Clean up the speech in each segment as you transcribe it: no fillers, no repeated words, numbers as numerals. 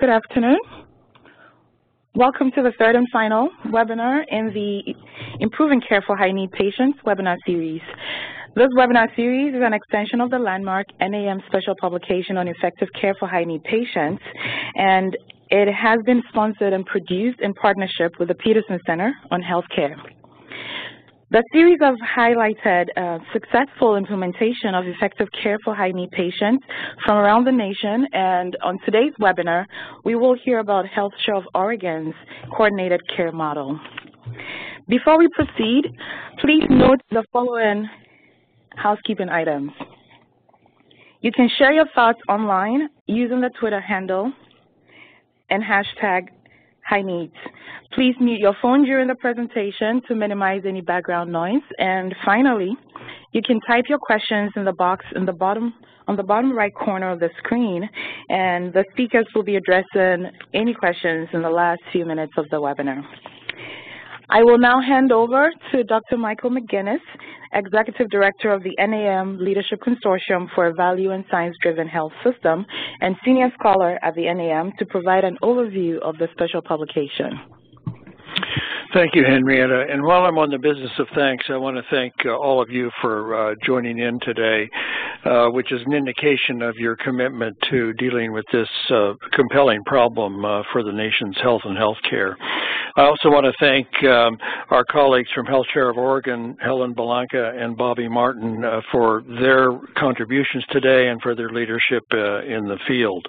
Good afternoon. Welcome to the third and final webinar in the Improving Care for High Need Patients webinar series. This webinar series is an extension of the landmark NAM special publication on effective care for high need patients, and it has been sponsored and produced in partnership with the Peterson Center on Healthcare. The series has highlighted successful implementation of effective care for high-need patients from around the nation, and on today's webinar, we will hear about HealthShare of Oregon's coordinated care model. Before we proceed, please note the following housekeeping items. You can share your thoughts online using the Twitter handle and hashtag HighNeeds. Please mute your phone during the presentation to minimize any background noise. And finally, you can type your questions in the box on the bottom right corner of the screen, and the speakers will be addressing any questions in the last few minutes of the webinar. I will now hand over to Dr. Michael McGinnis, Executive Director of the NAM Leadership Consortium for a Value and Science-Driven Health System and Senior Scholar at the NAM, to provide an overview of the special publication. Thank you, Henrietta. And while I'm on the business of thanks, I want to thank all of you for joining in today, which is an indication of your commitment to dealing with this compelling problem for the nation's health and health care. I also want to thank our colleagues from HealthShare of Oregon, Helen Belanca and Bobby Martin, for their contributions today and for their leadership in the field.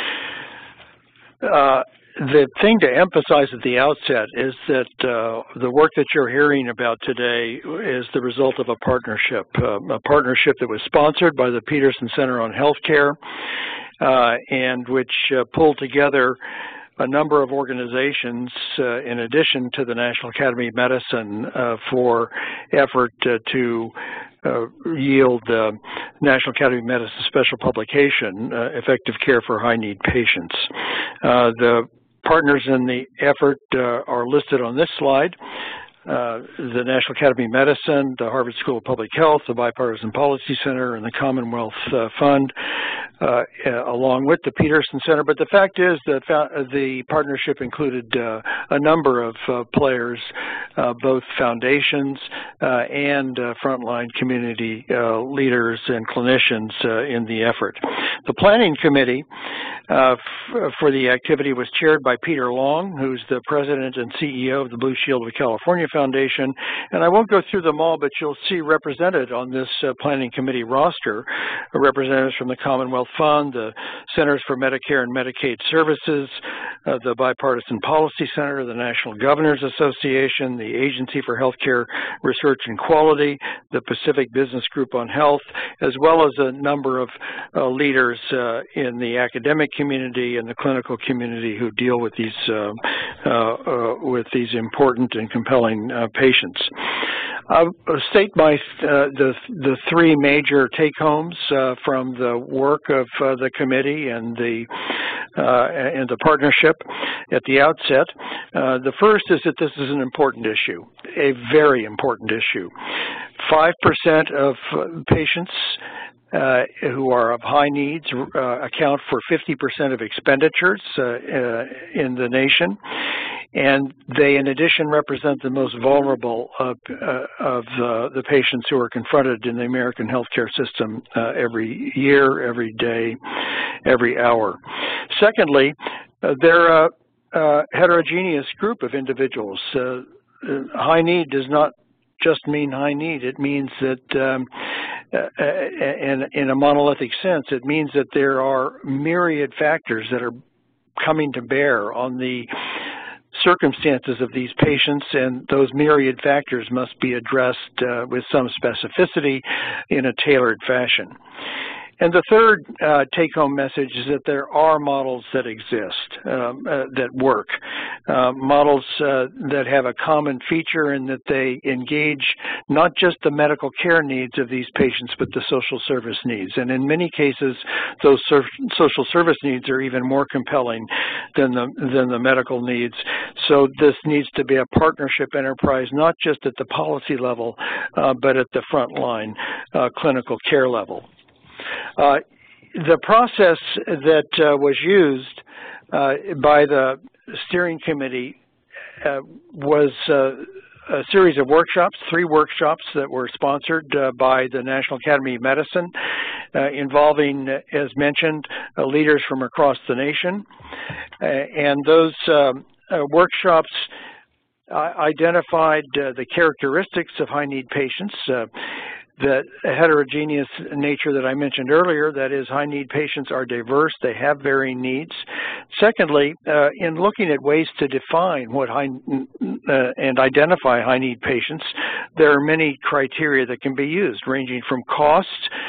The thing to emphasize at the outset is that the work that you're hearing about today is the result of a partnership that was sponsored by the Peterson Center on Healthcare, and which pulled together a number of organizations in addition to the National Academy of Medicine for effort to yield the National Academy of Medicine special publication, Effective Care for High Need Patients. The partners in the effort are listed on this slide. The National Academy of Medicine, the Harvard School of Public Health, the Bipartisan Policy Center, and the Commonwealth Fund, along with the Peterson Center. But the fact is that the partnership included a number of players, both foundations and frontline community leaders and clinicians in the effort. The planning committee for the activity was chaired by Peter Long, who's the president and CEO of the Blue Shield of California Foundation. And I won't go through them all, but you'll see represented on this planning committee roster representatives from the Commonwealth Fund, the Centers for Medicare and Medicaid Services, the Bipartisan Policy Center, the National Governors Association, the Agency for Healthcare Research and Quality, the Pacific Business Group on Health, as well as a number of leaders in the academic community and the clinical community who deal with these important and compelling patients. I'll state the three major take-homes from the work of the committee and the partnership at the outset. The first is that this is an important issue, a very important issue. 5% of patients who are of high needs account for 50% of expenditures in the nation, and they, in addition, represent the most vulnerable of the patients who are confronted in the American healthcare system every year, every day, every hour. Secondly, they're a heterogeneous group of individuals. High need does not just mean high need. It means that in a monolithic sense, it means that there are myriad factors that are coming to bear on the circumstances of these patients, and those myriad factors must be addressed with some specificity in a tailored fashion. And the third take-home message is that there are models that exist, that work, models that have a common feature in that they engage not just the medical care needs of these patients, but the social service needs. And in many cases, those social service needs are even more compelling than the medical needs. So this needs to be a partnership enterprise, not just at the policy level, but at the frontline clinical care level. The process that was used by the steering committee was a series of workshops, 3 workshops that were sponsored by the National Academy of Medicine, involving, as mentioned, leaders from across the nation. And those workshops identified the characteristics of high-need patients, the heterogeneous nature that I mentioned earlier, that is, high-need patients are diverse, they have varying needs. Secondly, in looking at ways to define what and identify high-need patients, there are many criteria that can be used, ranging from cost,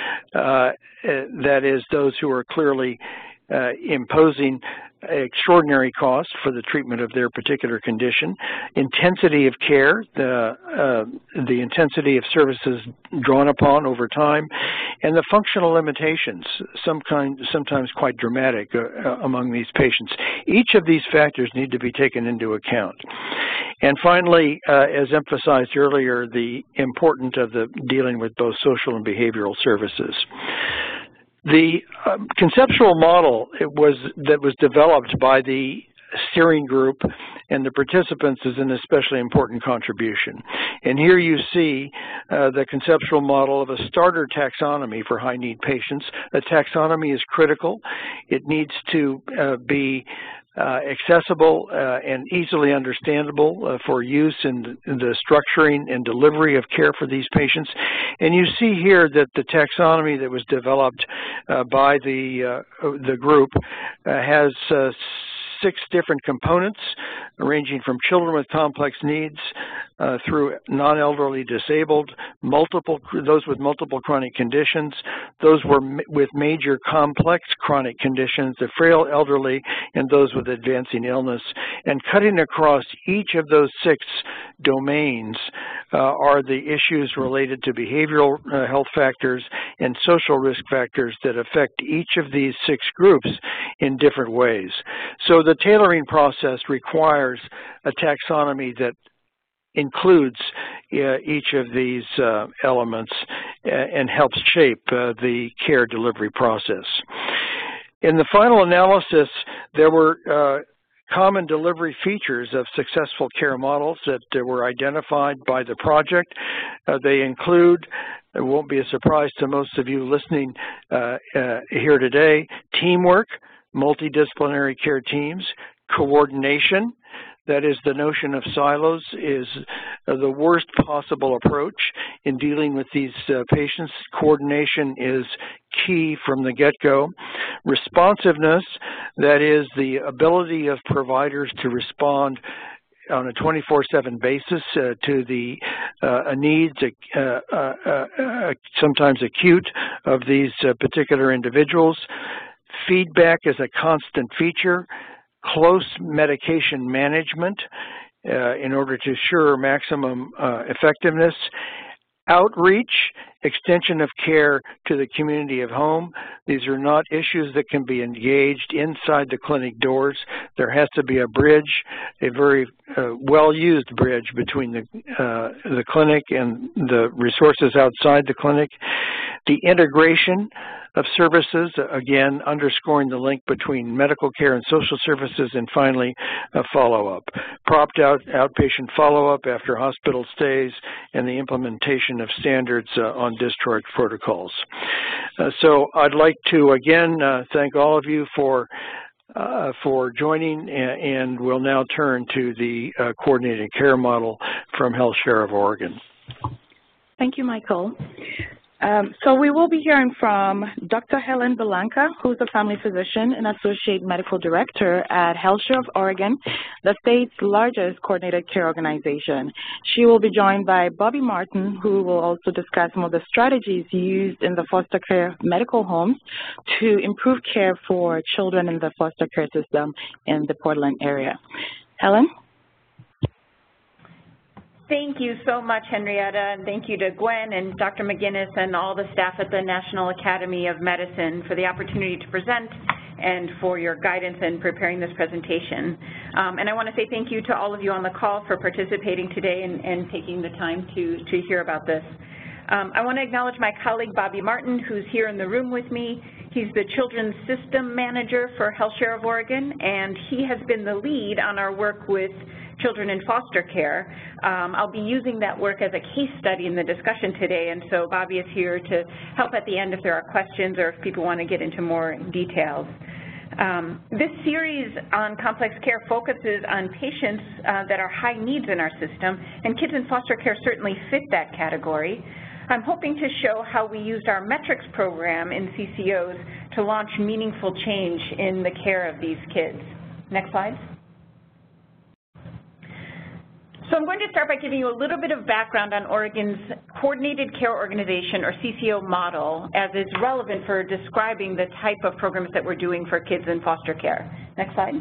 that is, those who are clearly imposing extraordinary cost for the treatment of their particular condition, intensity of care, the intensity of services drawn upon over time, and the functional limitations, sometimes quite dramatic among these patients. Each of these factors need to be taken into account. And finally, as emphasized earlier, the importance of dealing with both social and behavioral services. The conceptual model that was developed by the steering group and the participants is an especially important contribution. And here you see the conceptual model of a starter taxonomy for high-need patients. A taxonomy is critical. It needs to be accessible and easily understandable for use in the structuring and delivery of care for these patients. And you see here that the taxonomy that was developed by the group has 6 different components, ranging from children with complex needs through non-elderly disabled, those with multiple chronic conditions, those with major complex chronic conditions, the frail elderly, and those with advancing illness. And cutting across each of those 6 domains are the issues related to behavioral health factors and social risk factors that affect each of these 6 groups in different ways. So the tailoring process requires a taxonomy that includes each of these elements and helps shape the care delivery process. In the final analysis, there were common delivery features of successful care models that were identified by the project. They include, it won't be a surprise to most of you listening here today, teamwork, multidisciplinary care teams, coordination. That is, the notion of silos is the worst possible approach in dealing with these patients. Coordination is key from the get-go. Responsiveness, that is, the ability of providers to respond on a 24/7 basis to the needs, sometimes acute, of these particular individuals. Feedback is a constant feature. Close medication management in order to assure maximum effectiveness. Outreach, extension of care to the community of home. These are not issues that can be engaged inside the clinic doors. There has to be a bridge, a very well-used bridge between the clinic and the resources outside the clinic. The integration of services, again, underscoring the link between medical care and social services, and finally, a follow-up. Propped outpatient follow-up after hospital stays, and the implementation of standards on discharge protocols. So I'd like to, again, thank all of you for joining, and we'll now turn to the coordinated care model from Health Share of Oregon. Thank you, Michael. So we will be hearing from Dr. Helen Belanca, who's a family physician and Associate Medical Director at Health Share of Oregon, the state's largest coordinated care organization. She will be joined by Bobby Martin, who will also discuss some of the strategies used in the foster care medical homes to improve care for children in the foster care system in the Portland area. Helen? Thank you so much, Henrietta, and thank you to Gwen and Dr. McGinnis and all the staff at the National Academy of Medicine for the opportunity to present and for your guidance in preparing this presentation. And I want to say thank you to all of you on the call for participating today and taking the time to hear about this. I want to acknowledge my colleague, Bobby Martin, who's here in the room with me. He's the Children's System Manager for HealthShare of Oregon, and he has been the lead on our work with children in foster care. I'll be using that work as a case study in the discussion today, and so Bobby is here to help at the end if there are questions or if people want to get into more details. This series on complex care focuses on patients that are high needs in our system, and kids in foster care certainly fit that category. I'm hoping to show how we used our metrics program in CCOs to launch meaningful change in the care of these kids. Next slide. So I'm going to start by giving you a little bit of background on Oregon's Coordinated Care Organization, or CCO model, as is relevant for describing the type of programs that we're doing for kids in foster care. Next slide.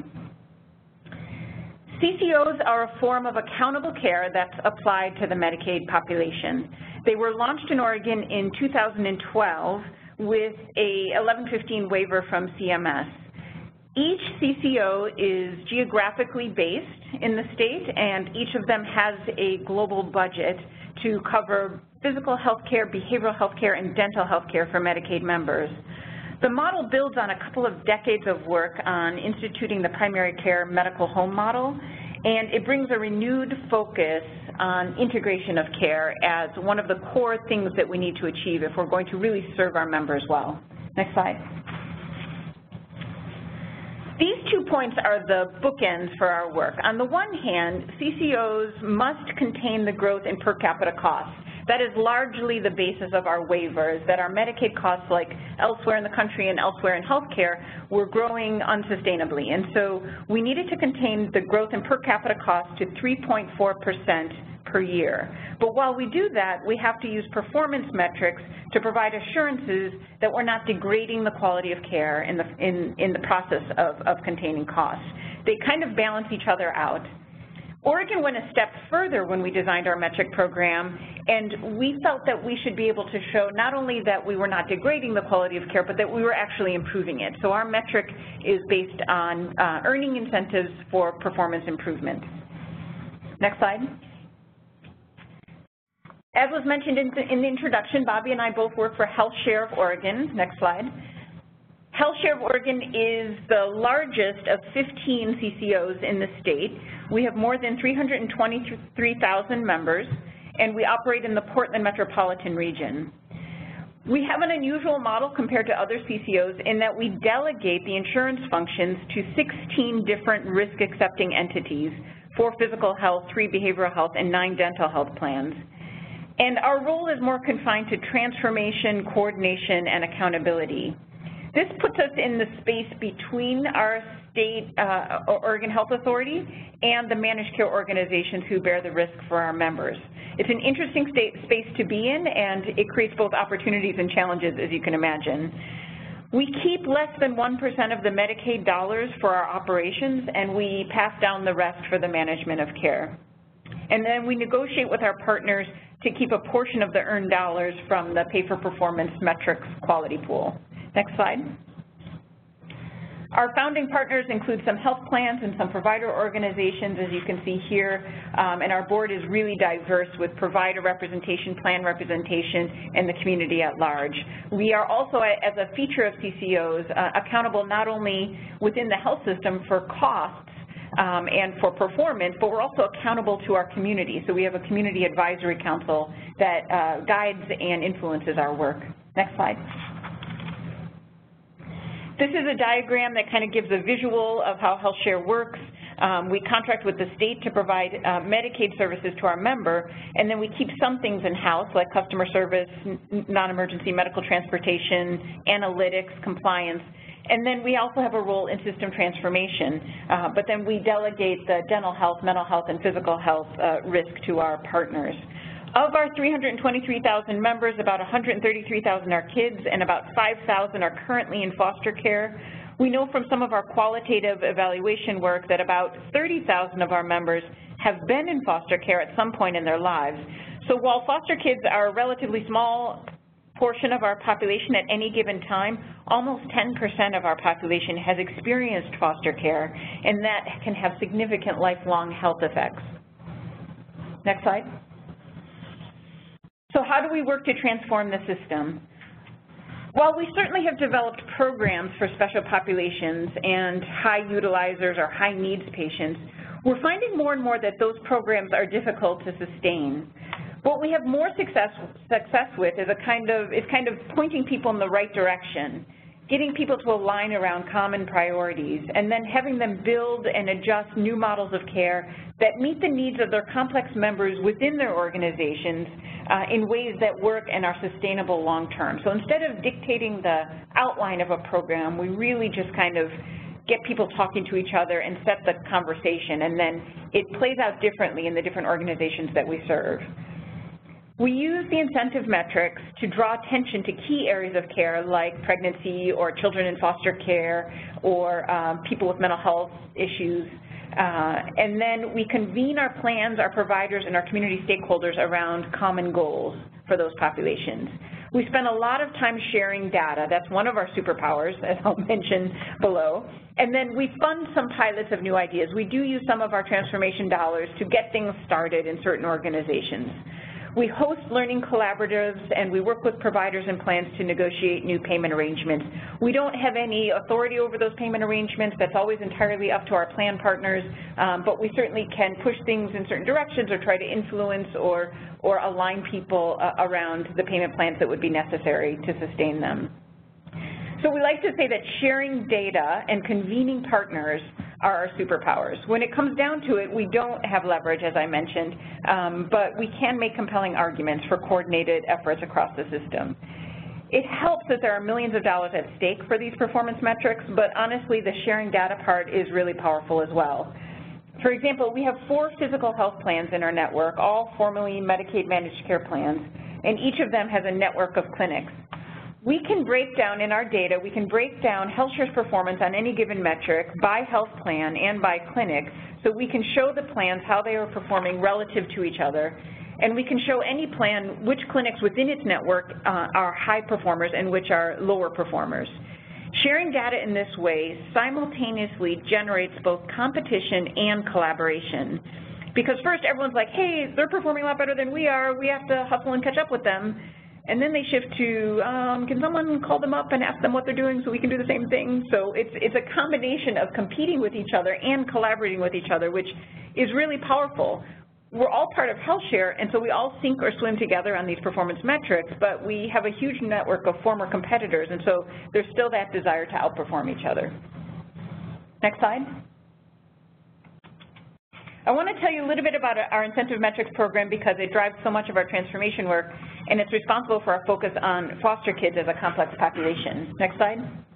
CCOs are a form of accountable care that's applied to the Medicaid population. They were launched in Oregon in 2012 with a 1115 waiver from CMS. Each CCO is geographically based in the state, and each of them has a global budget to cover physical health care, behavioral health care, and dental health care for Medicaid members. The model builds on a couple of decades of work on instituting the primary care medical home model, and it brings a renewed focus on integration of care as one of the core things that we need to achieve if we're going to really serve our members well. Next slide. These 2 points are the bookends for our work. On the one hand, CCOs must contain the growth in per capita costs. That is largely the basis of our waivers, that our Medicaid costs, like elsewhere in the country and elsewhere in healthcare, were growing unsustainably. And so we needed to contain the growth in per capita costs to 3.4% per year. But while we do that, we have to use performance metrics to provide assurances that we're not degrading the quality of care in the process of containing costs. They kind of balance each other out. Oregon went a step further when we designed our metric program, and we felt that we should be able to show not only that we were not degrading the quality of care, but that we were actually improving it. So our metric is based on earning incentives for performance improvement. Next slide. As was mentioned in the introduction, Bobby and I both work for HealthShare of Oregon. Next slide. HealthShare of Oregon is the largest of 15 CCOs in the state. We have more than 323,000 members, and we operate in the Portland metropolitan region. We have an unusual model compared to other CCOs in that we delegate the insurance functions to 16 different risk-accepting entities, 4 physical health, 3 behavioral health, and 9 dental health plans. And our role is more confined to transformation, coordination, and accountability. This puts us in the space between our state Oregon Health Authority and the managed care organizations who bear the risk for our members. It's an interesting space to be in, and it creates both opportunities and challenges, as you can imagine. We keep less than 1% of the Medicaid dollars for our operations, and we pass down the rest for the management of care. And then we negotiate with our partners to keep a portion of the earned dollars from the pay-for-performance metrics quality pool. Next slide. Our founding partners include some health plans and some provider organizations, as you can see here, and our board is really diverse with provider representation, plan representation, and the community at large. We are also, as a feature of CCOs, accountable not only within the health system for costs and for performance, but we're also accountable to our community. So we have a community advisory council that guides and influences our work. Next slide. This is a diagram that kind of gives a visual of how HealthShare works. We contract with the state to provide Medicaid services to our member, and then we keep some things in-house, like customer service, non-emergency medical transportation, analytics, compliance, and then we also have a role in system transformation, but then we delegate the dental health, mental health, and physical health risk to our partners. Of our 323,000 members, about 133,000 are kids and about 5,000 are currently in foster care. We know from some of our qualitative evaluation work that about 30,000 of our members have been in foster care at some point in their lives. So while foster kids are a relatively small portion of our population at any given time, almost 10% of our population has experienced foster care, and that can have significant lifelong health effects. Next slide. So how do we work to transform the system? While we certainly have developed programs for special populations and high utilizers or high needs patients, we're finding more and more that those programs are difficult to sustain. What we have more success with is kind of pointing people in the right direction, getting people to align around common priorities, and then having them build and adjust new models of care that meet the needs of their complex members within their organizations in ways that work and are sustainable long term. So instead of dictating the outline of a program, we really just kind of get people talking to each other and set the conversation, and then it plays out differently in the different organizations that we serve. We use the incentive metrics to draw attention to key areas of care like pregnancy or children in foster care or people with mental health issues. And then we convene our plans, our providers, and our community stakeholders around common goals for those populations. We spend a lot of time sharing data. That's one of our superpowers, as I'll mention below. And then we fund some pilots of new ideas. We do use some of our transformation dollars to get things started in certain organizations. We host learning collaboratives, and we work with providers and plans to negotiate new payment arrangements. We don't have any authority over those payment arrangements. That's always entirely up to our plan partners, but we certainly can push things in certain directions or try to influence or align people around the payment plans that would be necessary to sustain them. So we like to say that sharing data and convening partners are our superpowers. When it comes down to it, we don't have leverage, as I mentioned, but we can make compelling arguments for coordinated efforts across the system. It helps that there are millions of dollars at stake for these performance metrics, but honestly, the sharing data part is really powerful as well. For example, we have 4 physical health plans in our network, all formerly Medicaid managed care plans, and each of them has a network of clinics. We can break down in our data, we can break down HealthShare's performance on any given metric by health plan and by clinic, so we can show the plans how they are performing relative to each other, and we can show any plan which clinics within its network are high performers and which are lower performers. Sharing data in this way simultaneously generates both competition and collaboration. Because first everyone's like, hey, they're performing a lot better than we are, we have to hustle and catch up with them. And then they shift to, can someone call them up and ask them what they're doing so we can do the same thing? So it's a combination of competing with each other and collaborating with each other, which is really powerful. We're all part of HealthShare, and so we all sink or swim together on these performance metrics, but we have a huge network of former competitors, and so there's still that desire to outperform each other. Next slide. I want to tell you a little bit about our incentive metrics program because it drives so much of our transformation work, and it's responsible for our focus on foster kids as a complex population. Next slide.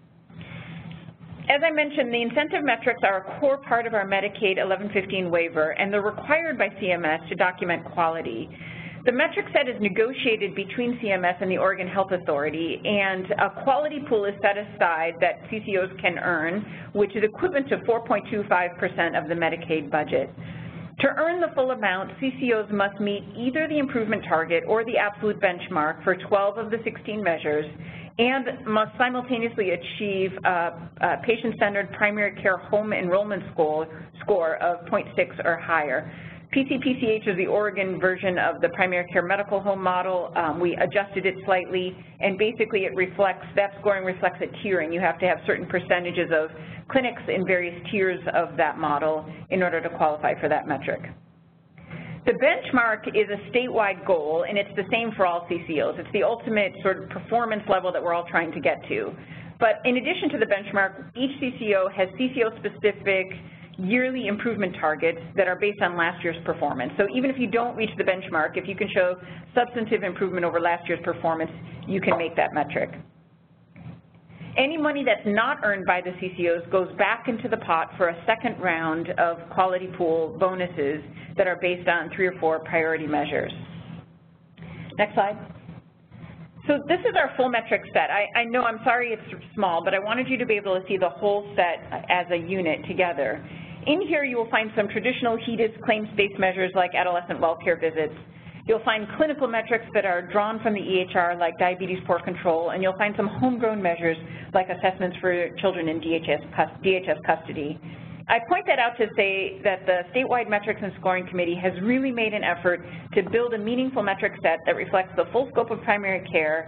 As I mentioned, the incentive metrics are a core part of our Medicaid 1115 waiver, and they're required by CMS to document quality. The metric set is negotiated between CMS and the Oregon Health Authority, and a quality pool is set aside that CCOs can earn, which is equivalent to 4.25% of the Medicaid budget. To earn the full amount, CCOs must meet either the improvement target or the absolute benchmark for 12 of the 16 measures, and must simultaneously achieve a patient-centered primary care home enrollment score of 0.6 or higher. PCPCH is the Oregon version of the primary care medical home model. We adjusted it slightly, and basically it reflects, that scoring reflects a tiering. You have to have certain percentages of clinics in various tiers of that model in order to qualify for that metric. The benchmark is a statewide goal, and it's the same for all CCOs. It's the ultimate sort of performance level that we're all trying to get to. But in addition to the benchmark, each CCO has CCO-specific yearly improvement targets that are based on last year's performance. So even if you don't reach the benchmark, if you can show substantive improvement over last year's performance, you can make that metric. Any money that's not earned by the CCOs goes back into the pot for a second round of quality pool bonuses that are based on 3 or 4 priority measures. Next slide. So this is our full metric set. I know, I'm sorry it's small, but I wanted you to be able to see the whole set as a unit together. In here you will find some traditional HEDIS claims-based measures like adolescent welfare visits. You'll find clinical metrics that are drawn from the EHR like diabetes port control, and you'll find some homegrown measures like assessments for children in DHS custody. I point that out to say that the statewide metrics and scoring committee has really made an effort to build a meaningful metric set that reflects the full scope of primary care.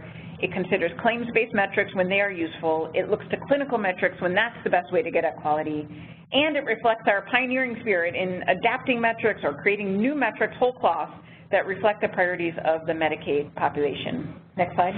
It considers claims-based metrics when they are useful. It looks to clinical metrics when that's the best way to get at quality. And it reflects our pioneering spirit in adapting metrics or creating new metrics whole cloth that reflect the priorities of the Medicaid population. Next slide.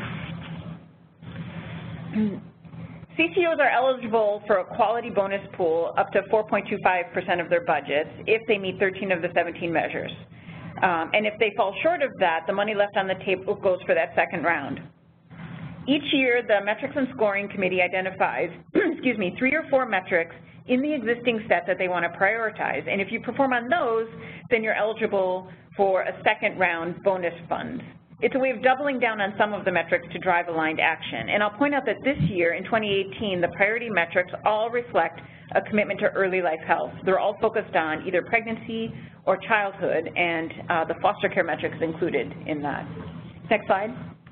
CCOs are eligible for a quality bonus pool up to 4.25% of their budgets if they meet 13 of the 17 measures. And if they fall short of that, the money left on the table goes for that second round. Each year, the Metrics and Scoring Committee identifies, 3 or 4 metrics in the existing set that they want to prioritize. And if you perform on those, then you're eligible for a second round bonus fund. It's a way of doubling down on some of the metrics to drive aligned action. And I'll point out that this year, in 2018, the priority metrics all reflect a commitment to early life health. They're all focused on either pregnancy or childhood, and the foster care metrics included in that. Next slide.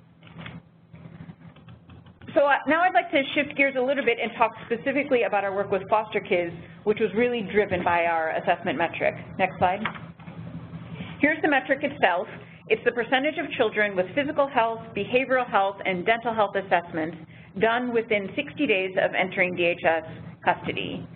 So now I'd like to shift gears a little bit and talk specifically about our work with foster kids, which was really driven by our assessment metric. Next slide. Here's the metric itself. It's the percentage of children with physical health, behavioral health, and dental health assessments done within 60 days of entering DHS custody.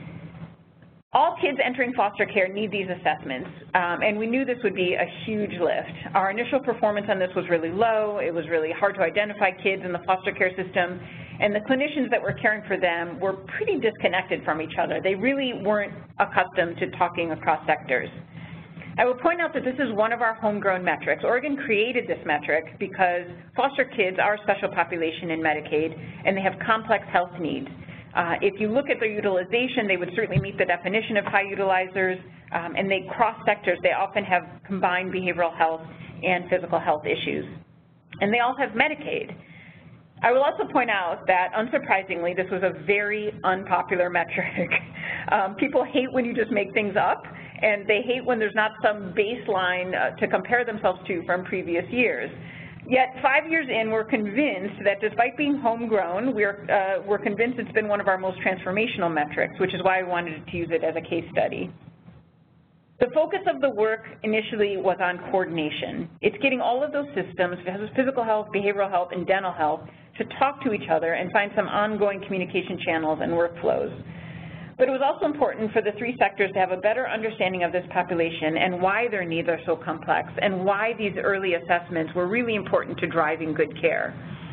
All kids entering foster care need these assessments, and we knew this would be a huge lift. Our initial performance on this was really low. It was really hard to identify kids in the foster care system, and the clinicians that were caring for them were pretty disconnected from each other. They really weren't accustomed to talking across sectors. I will point out that this is one of our homegrown metrics. Oregon created this metric because foster kids are a special population in Medicaid, and they have complex health needs. If you look at their utilization, they would certainly meet the definition of high utilizers, and they cross sectors. They often have combined behavioral health and physical health issues. And they all have Medicaid. I will also point out that, unsurprisingly, this was a very unpopular metric. People hate when you just make things up, and they hate when there's not some baseline to compare themselves to from previous years. Yet 5 years in, we're convinced that despite being homegrown, we're convinced it's been one of our most transformational metrics, which is why we wanted to use it as a case study. The focus of the work initially was on coordination. It's getting all of those systems, physical health, behavioral health, and dental health, to talk to each other and find some ongoing communication channels and workflows. But it was also important for the 3 sectors to have a better understanding of this population and why their needs are so complex and why these early assessments were really important to driving good care.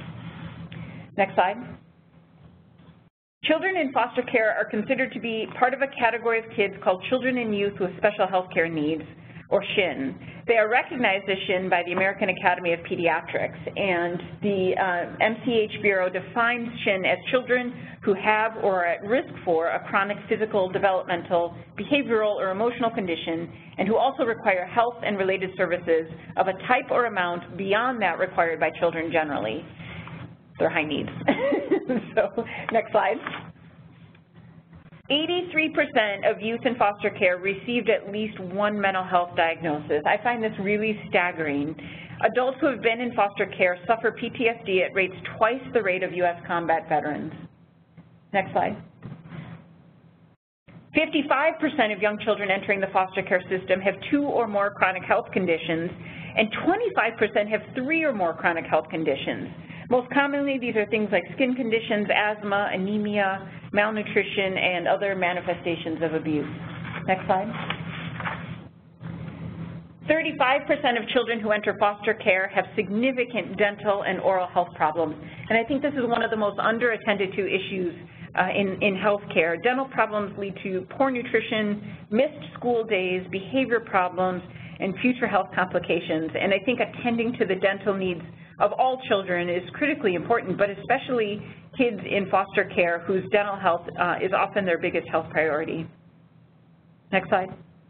Next slide. Children in foster care are considered to be part of a category of kids called Children and Youth with Special Health Care Needs, or SHIN. They are recognized as SHIN by the American Academy of Pediatrics, and the MCH Bureau defines SHIN as children who have or are at risk for a chronic physical, developmental, behavioral, or emotional condition, and who also require health and related services of a type or amount beyond that required by children generally. They're high needs. So, next slide. 83% of youth in foster care received at least one mental health diagnosis. I find this really staggering. Adults who have been in foster care suffer PTSD at rates twice the rate of U.S. combat veterans. Next slide. 55% of young children entering the foster care system have 2 or more chronic health conditions, and 25% have 3 or more chronic health conditions. Most commonly, these are things like skin conditions, asthma, anemia, malnutrition, and other manifestations of abuse. Next slide. 35% of children who enter foster care have significant dental and oral health problems, and I think this is one of the most under-attended to issues in health care. Dental problems lead to poor nutrition, missed school days, behavior problems, and future health complications, and I think attending to the dental needs of all children is critically important, but especially kids in foster care whose dental health is often their biggest health priority. Next slide.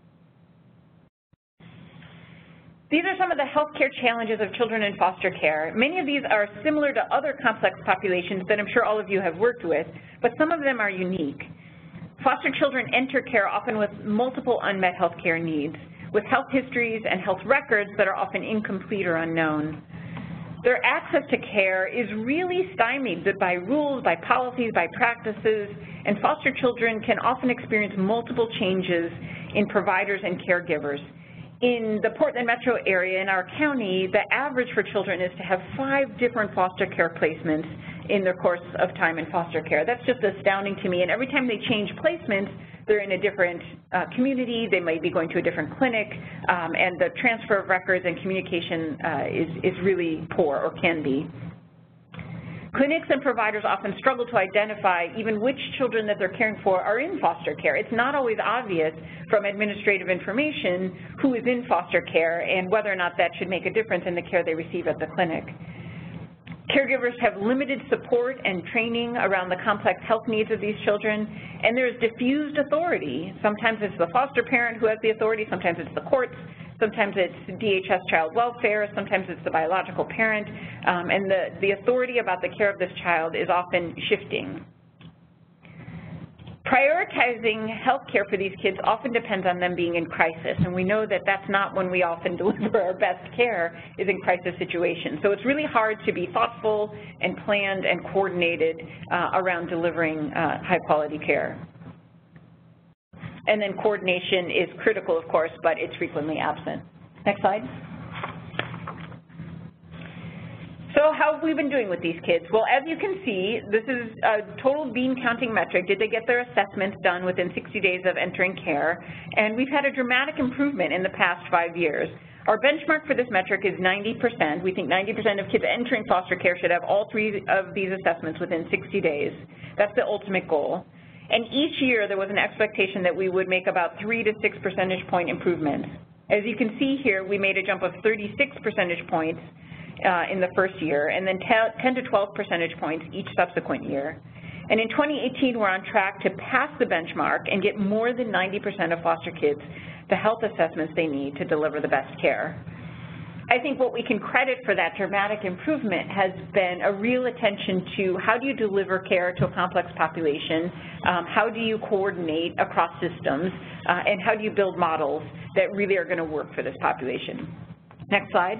These are some of the healthcare challenges of children in foster care. Many of these are similar to other complex populations that I'm sure all of you have worked with, but some of them are unique. Foster children enter care often with multiple unmet healthcare needs, with health histories and health records that are often incomplete or unknown. Their access to care is really stymied by rules, by policies, by practices, and foster children can often experience multiple changes in providers and caregivers. In the Portland metro area in our county, the average for children is to have 5 different foster care placements in their course of time in foster care. That's just astounding to me. And every time they change placements, they're in a different community, they might be going to a different clinic, and the transfer of records and communication is really poor, or can be. Clinics and providers often struggle to identify even which children that they're caring for are in foster care. It's not always obvious from administrative information who is in foster care and whether or not that should make a difference in the care they receive at the clinic. Caregivers have limited support and training around the complex health needs of these children, and there's diffused authority. Sometimes it's the foster parent who has the authority, sometimes it's the courts, sometimes it's DHS Child Welfare, sometimes it's the biological parent, and the authority about the care of this child is often shifting. Prioritizing health care for these kids often depends on them being in crisis, and we know that that's not when we often deliver our best care, is in crisis situations. So it's really hard to be thoughtful and planned and coordinated around delivering high-quality care. And then coordination is critical, of course, but it's frequently absent. Next slide. So how have we been doing with these kids? Well, as you can see, this is a total bean counting metric. Did they get their assessments done within 60 days of entering care? And we've had a dramatic improvement in the past 5 years. Our benchmark for this metric is 90%. We think 90% of kids entering foster care should have all 3 of these assessments within 60 days. That's the ultimate goal. And each year there was an expectation that we would make about 3 to 6 percentage point improvements. As you can see here, we made a jump of 36 percentage points in the first year, and then 10 to 12 percentage points each subsequent year. And in 2018, we're on track to pass the benchmark and get more than 90% of foster kids the health assessments they need to deliver the best care. I think what we can credit for that dramatic improvement has been a real attention to how do you deliver care to a complex population, how do you coordinate across systems, and how do you build models that really are going to work for this population. Next slide.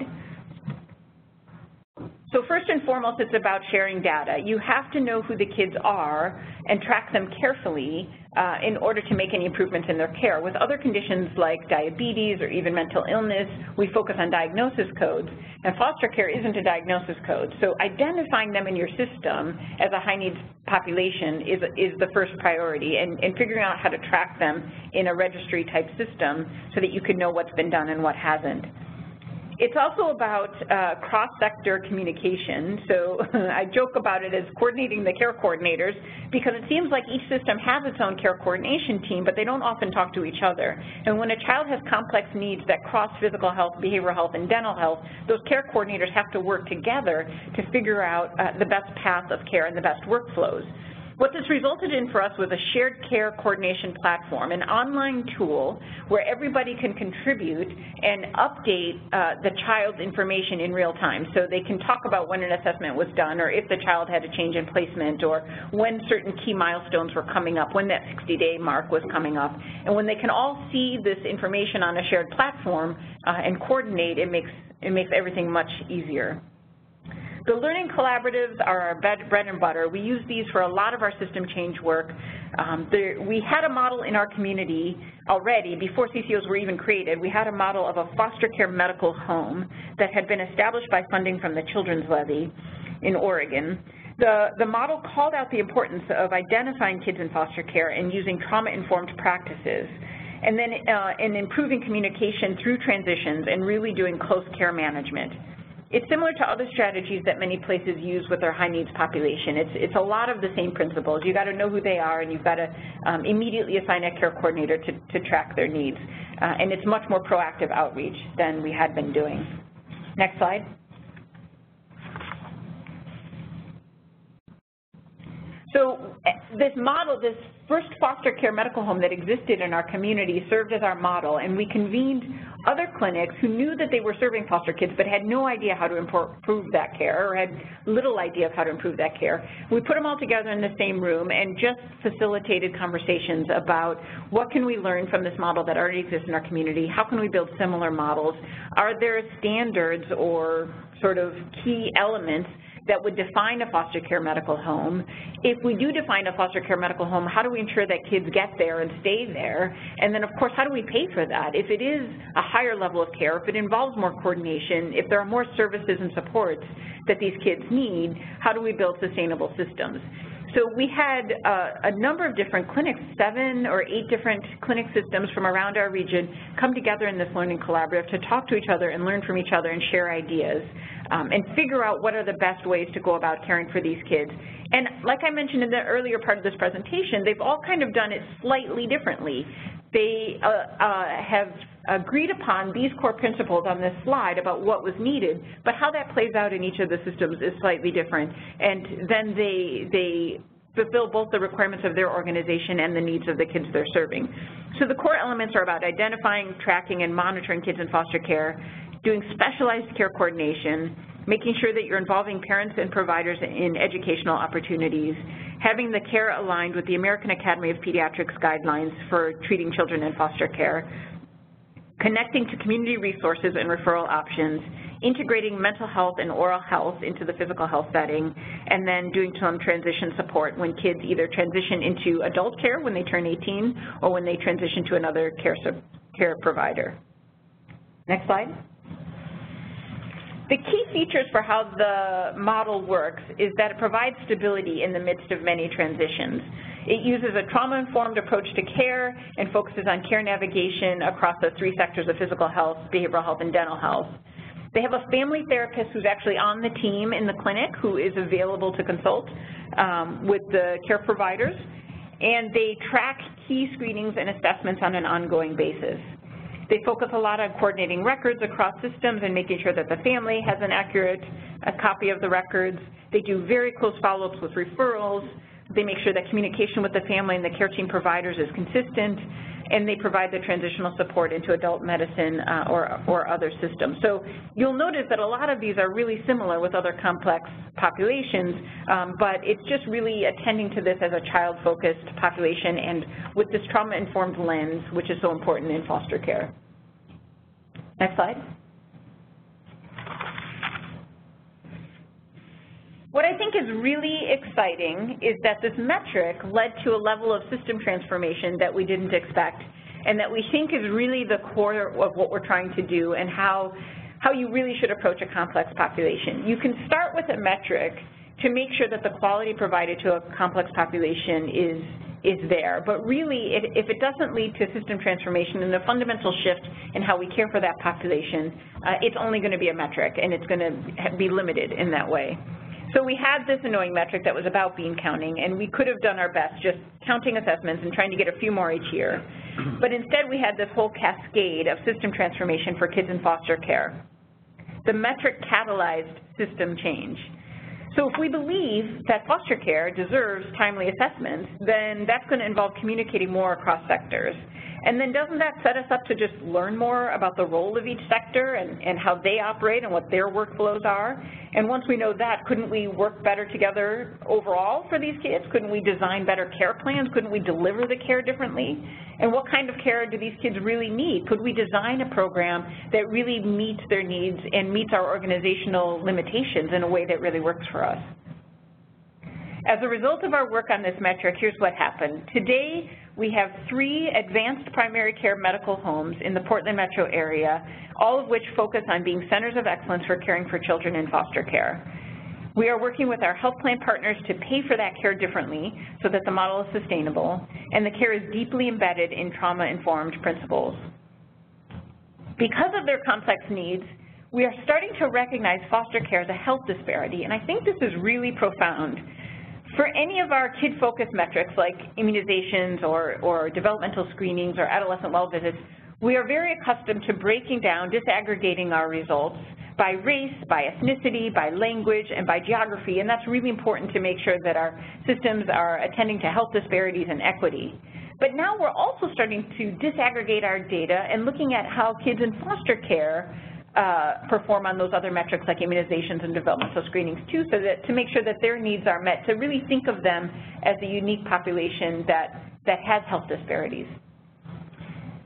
So first and foremost, it's about sharing data. You have to know who the kids are and track them carefully in order to make any improvements in their care. With other conditions like diabetes or even mental illness, we focus on diagnosis codes, and foster care isn't a diagnosis code. So identifying them in your system as a high-needs population is the first priority, and figuring out how to track them in a registry-type system so that you can know what's been done and what hasn't. It's also about cross-sector communication. So I joke about it as coordinating the care coordinators, because it seems like each system has its own care coordination team, but they don't often talk to each other. And when a child has complex needs that cross physical health, behavioral health, and dental health, those care coordinators have to work together to figure out the best path of care and the best workflows. What this resulted in for us was a shared care coordination platform, an online tool where everybody can contribute and update the child's information in real time. So they can talk about when an assessment was done, or if the child had a change in placement, or when certain key milestones were coming up, when that 60-day mark was coming up. And when they can all see this information on a shared platform and coordinate, it makes everything much easier. The learning collaboratives are our bread and butter. We use these for a lot of our system change work. We had a model in our community already before CCOs were even created. We had a model of a foster care medical home that had been established by funding from the Children's Levy in Oregon. The model called out the importance of identifying kids in foster care and using trauma-informed practices, and then in improving communication through transitions and really doing close care management. It's similar to other strategies that many places use with their high-needs population. It's a lot of the same principles. You've got to know who they are, and you've got to immediately assign a care coordinator to track their needs. And it's much more proactive outreach than we had been doing. Next slide. So this model, this first foster care medical home that existed in our community served as our model, and we convened other clinics who knew that they were serving foster kids but had no idea how to improve that care, or had little idea of how to improve that care. We put them all together in the same room and just facilitated conversations about what can we learn from this model that already exists in our community, how can we build similar models, are there standards or sort of key elements that would define a foster care medical home. If we do define a foster care medical home, how do we ensure that kids get there and stay there? And then, of course, how do we pay for that? If it is a higher level of care, if it involves more coordination, if there are more services and supports that these kids need, how do we build sustainable systems? So we had a number of different clinics, 7 or 8 different clinic systems from around our region come together in this learning collaborative to talk to each other and learn from each other and share ideas and figure out what are the best ways to go about caring for these kids. And like I mentioned in the earlier part of this presentation, they've all kind of done it slightly differently. They have agreed upon these core principles on this slide about what was needed, but how that plays out in each of the systems is slightly different. And then they fulfill both the requirements of their organization and the needs of the kids they're serving. So the core elements are about identifying, tracking, and monitoring kids in foster care, doing specialized care coordination, making sure that you're involving parents and providers in educational opportunities, having the care aligned with the American Academy of Pediatrics guidelines for treating children in foster care, connecting to community resources and referral options, integrating mental health and oral health into the physical health setting, and then doing some transition support when kids either transition into adult care when they turn 18 or when they transition to another care provider. Next slide. The key features for how the model works is that it provides stability in the midst of many transitions. It uses a trauma-informed approach to care and focuses on care navigation across the 3 sectors of physical health, behavioral health, and dental health. They have a family therapist who's actually on the team in the clinic who is available to consult with the care providers, and they track key screenings and assessments on an ongoing basis. They focus a lot on coordinating records across systems and making sure that the family has an accurate copy of the records. They do very close follow-ups with referrals. They make sure that communication with the family and the care team providers is consistent, and they provide the transitional support into adult medicine or other systems. So you'll notice that a lot of these are really similar with other complex populations, but it's just really attending to this as a child-focused population and with this trauma-informed lens, which is so important in foster care. Next slide. What I think is really exciting is that this metric led to a level of system transformation that we didn't expect and that we think is really the core of what we're trying to do and how you really should approach a complex population. You can start with a metric to make sure that the quality provided to a complex population is there, but really if it doesn't lead to system transformation and a fundamental shift in how we care for that population, it's only going to be a metric and it's going to be limited in that way. So we had this annoying metric that was about bean counting, and we could have done our best just counting assessments and trying to get a few more each year. But instead we had this whole cascade of system transformation for kids in foster care. The metric catalyzed system change. So if we believe that foster care deserves timely assessments, then that's going to involve communicating more across sectors. And then doesn't that set us up to just learn more about the role of each sector and how they operate and what their workflows are? And once we know that, couldn't we work better together overall for these kids? Couldn't we design better care plans? Couldn't we deliver the care differently? And what kind of care do these kids really need? Could we design a program that really meets their needs and meets our organizational limitations in a way that really works for us? As a result of our work on this metric, here's what happened. Today, we have 3 advanced primary care medical homes in the Portland metro area, all of which focus on being centers of excellence for caring for children in foster care. We are working with our health plan partners to pay for that care differently so that the model is sustainable, and the care is deeply embedded in trauma-informed principles. Because of their complex needs, we are starting to recognize foster care as a health disparity, and I think this is really profound. For any of our kid-focused metrics like immunizations or developmental screenings or adolescent well visits, we are very accustomed to breaking down, disaggregating our results by race, by ethnicity, by language, and by geography, and that's really important to make sure that our systems are attending to health disparities and equity. But now we're also starting to disaggregate our data and looking at how kids in foster care perform on those other metrics like immunizations and developmental screenings too, so that to make sure that their needs are met, to really think of them as a unique population that has health disparities.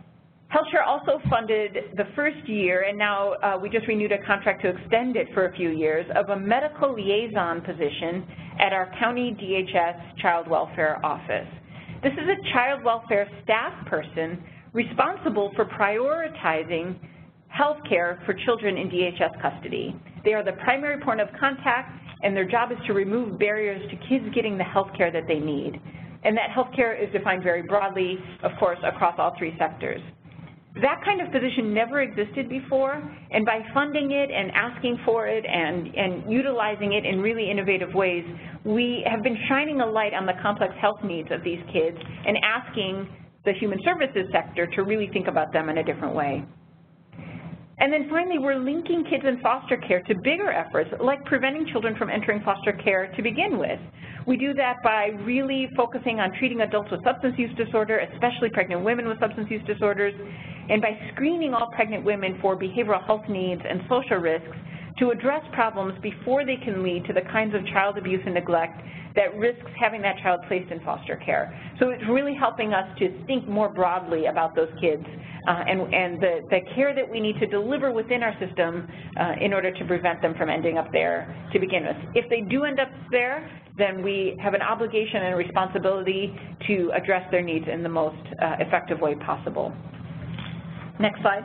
HealthShare also funded the first year, and now we just renewed a contract to extend it for a few years, of a medical liaison position at our county DHS Child Welfare Office. This is a child welfare staff person responsible for prioritizing health care for children in DHS custody. They are the primary point of contact, and their job is to remove barriers to kids getting the health care that they need. And that health care is defined very broadly, of course, across all three sectors. That kind of position never existed before, and by funding it and asking for it and utilizing it in really innovative ways, we have been shining a light on the complex health needs of these kids and asking the human services sector to really think about them in a different way. And then finally, we're linking kids in foster care to bigger efforts, like preventing children from entering foster care to begin with. We do that by really focusing on treating adults with substance use disorder, especially pregnant women with substance use disorders, and by screening all pregnant women for behavioral health needs and social risks to address problems before they can lead to the kinds of child abuse and neglect that risks having that child placed in foster care. So it's really helping us to think more broadly about those kids and the care that we need to deliver within our system in order to prevent them from ending up there to begin with. If they do end up there, then we have an obligation and a responsibility to address their needs in the most effective way possible. Next slide.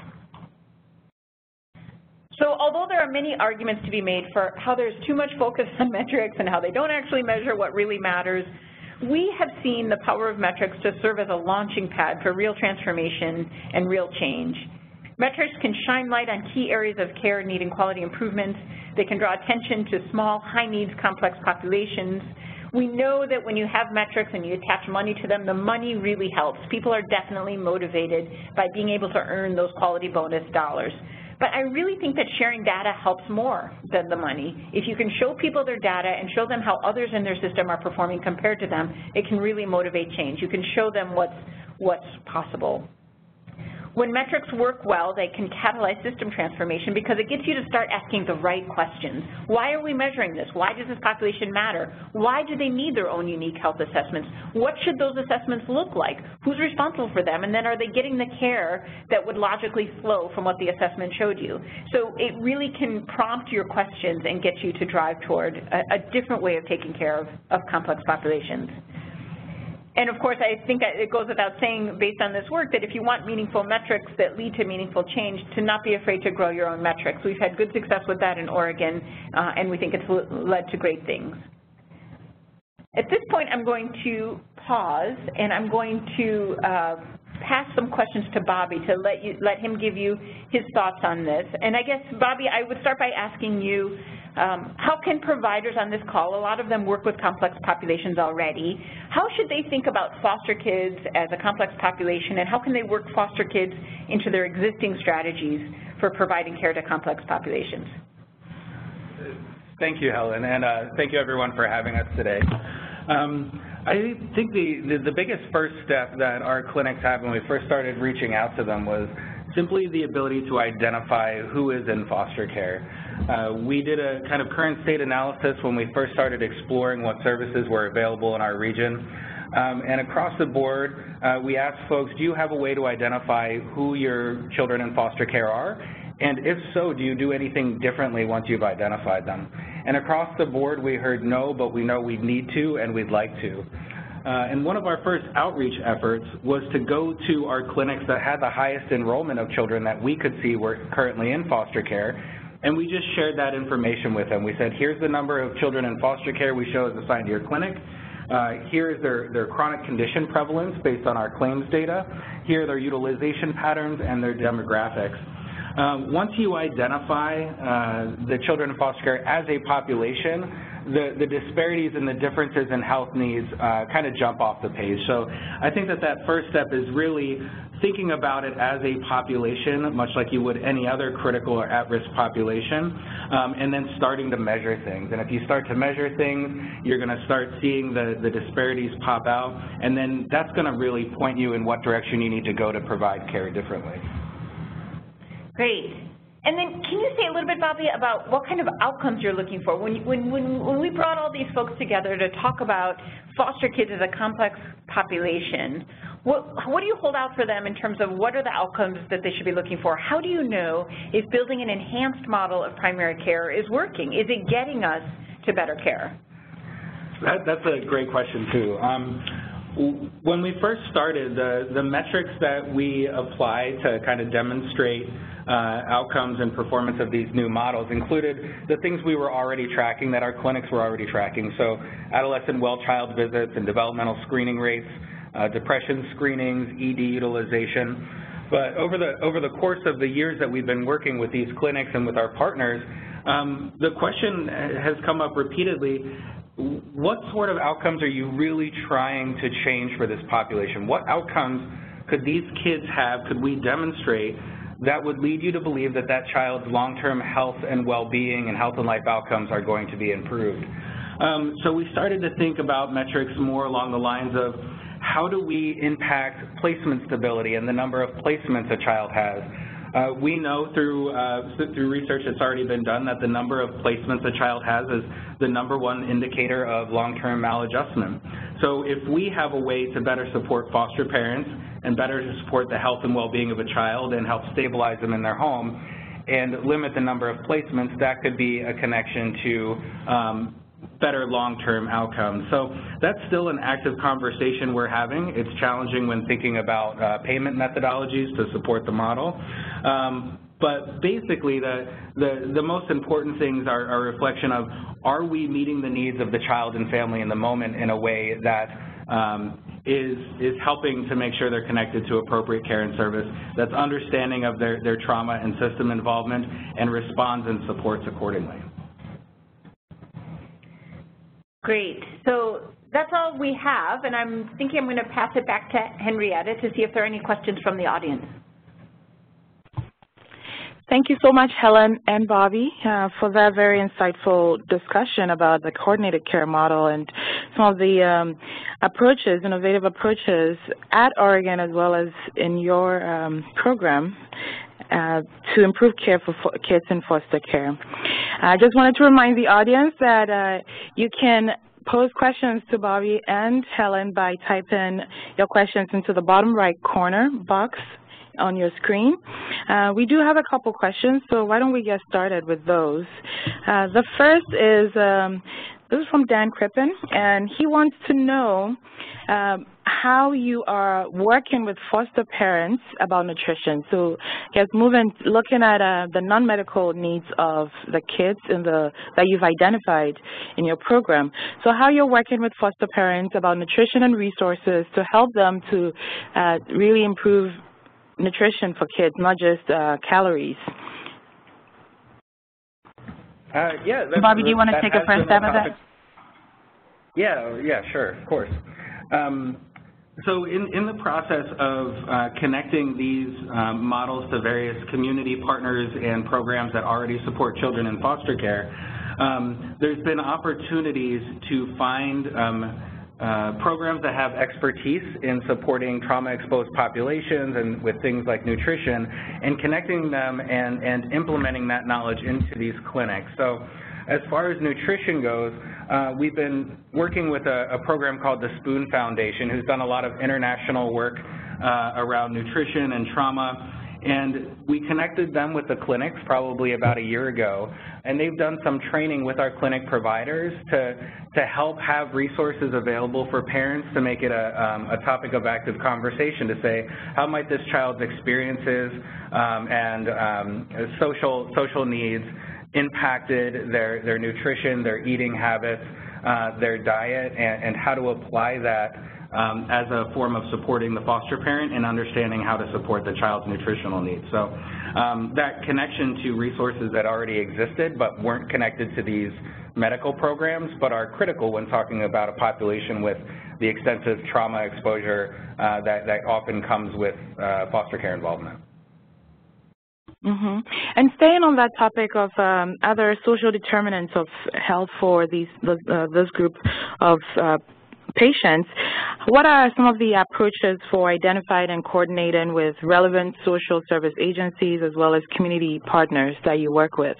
So although there are many arguments to be made for how there's too much focus on metrics and how they don't actually measure what really matters, we have seen the power of metrics to serve as a launching pad for real transformation and real change. Metrics can shine light on key areas of care needing quality improvements. They can draw attention to small, high-needs, complex populations. We know that when you have metrics and you attach money to them, the money really helps. People are definitely motivated by being able to earn those quality bonus dollars. But I really think that sharing data helps more than the money. If you can show people their data and show them how others in their system are performing compared to them, it can really motivate change. You can show them what's possible. When metrics work well, they can catalyze system transformation because it gets you to start asking the right questions. Why are we measuring this? Why does this population matter? Why do they need their own unique health assessments? What should those assessments look like? Who's responsible for them? And then are they getting the care that would logically flow from what the assessment showed you? So it really can prompt your questions and get you to drive toward a different way of taking care of complex populations. And of course, I think it goes without saying, based on this work, that if you want meaningful metrics that lead to meaningful change, to not be afraid to grow your own metrics. We've had good success with that in Oregon, and we think it's led to great things. At this point, I'm going to pause, and I'm going to pass some questions to Bobby to let him give you his thoughts on this. And I guess, Bobby, I would start by asking you, how can providers on this call, a lot of them work with complex populations already, how should they think about foster kids as a complex population, and how can they work foster kids into their existing strategies for providing care to complex populations? Thank you, Helen, and thank you everyone for having us today. I think the biggest first step that our clinics had when we first started reaching out to them was simply the ability to identify who is in foster care. We did a kind of current state analysis when we first started exploring what services were available in our region. And across the board, we asked folks, do you have a way to identify who your children in foster care are? And if so, do you do anything differently once you've identified them? And across the board, we heard no, but we know we need to and we'd like to. And one of our first outreach efforts was to go to our clinics that had the highest enrollment of children that we could see were currently in foster care, and we just shared that information with them. We said, here's the number of children in foster care we show as assigned to your clinic. Here is their chronic condition prevalence based on our claims data. Here are their utilization patterns and their demographics. Once you identify the children in foster care as a population, the disparities and the differences in health needs kind of jump off the page. So I think that first step is really thinking about it as a population, much like you would any other critical or at-risk population, and then starting to measure things. And if you start to measure things, you're going to start seeing the disparities pop out, and then that's going to really point you in what direction you need to go to provide care differently. Great. And then can you say a little bit, Bobby, about what kind of outcomes you're looking for? When we brought all these folks together to talk about foster kids as a complex population, what do you hold out for them in terms of what are the outcomes that they should be looking for? How do you know if building an enhanced model of primary care is working? Is it getting us to better care? That's a great question, too. When we first started, the metrics that we applied to kind of demonstrate outcomes and performance of these new models included the things we were already tracking, that our clinics were already tracking. So adolescent well child visits and developmental screening rates, depression screenings, ED utilization. But over the course of the years that we've been working with these clinics and with our partners, the question has come up repeatedly: what sort of outcomes are you really trying to change for this population? What outcomes could these kids have, could we demonstrate, that would lead you to believe that that child's long-term health and well-being and health and life outcomes are going to be improved? So we started to think about metrics more along the lines of how do we impact placement stability and the number of placements a child has. We know through research that's already been done that the number of placements a child has is the #1 indicator of long-term maladjustment. So if we have a way to better support foster parents and better to support the health and well-being of a child and help stabilize them in their home and limit the number of placements, that could be a connection to better long-term outcomes. So that's still an active conversation we're having. It's challenging when thinking about payment methodologies to support the model. But basically, the most important things are a reflection of, are we meeting the needs of the child and family in the moment in a way that is helping to make sure they're connected to appropriate care and service, that's understanding of their trauma and system involvement, and responds and supports accordingly. Great. So that's all we have, and I'm thinking I'm going to pass it back to Henrietta to see if there are any questions from the audience. Thank you so much, Helen and Bobby, for that very insightful discussion about the coordinated care model and some of the approaches, innovative approaches at Oregon as well as in your program to improve care for kids in foster care. I just wanted to remind the audience that you can pose questions to Bobby and Helen by typing your questions into the bottom right corner box on your screen. We do have a couple questions, so why don't we get started with those. The first is, this is from Dan Crippen, and he wants to know how you are working with foster parents about nutrition. So yes, looking at the non-medical needs of the kids that you've identified in your program. So how you're working with foster parents about nutrition and resources to help them to really improve nutrition for kids, not just calories. Yeah. Bobby, do you want to take a first stab at that? Yeah, sure, of course. So in the process of connecting these models to various community partners and programs that already support children in foster care, there's been opportunities to find programs that have expertise in supporting trauma-exposed populations and with things like nutrition, and connecting them and implementing that knowledge into these clinics. So as far as nutrition goes, we've been working with a program called the Spoon Foundation, who's done a lot of international work around nutrition and trauma. And we connected them with the clinics probably about a year ago, and they've done some training with our clinic providers to help have resources available for parents to make it a topic of active conversation, to say, how might this child's experiences and social needs impacted their nutrition, their eating habits, their diet, and how to apply that as a form of supporting the foster parent and understanding how to support the child's nutritional needs. So that connection to resources that already existed but weren't connected to these medical programs, but are critical when talking about a population with the extensive trauma exposure that often comes with foster care involvement. Mm-hmm. And staying on that topic of other social determinants of health for this group of patients, what are some of the approaches for identifying and coordinating with relevant social service agencies as well as community partners that you work with?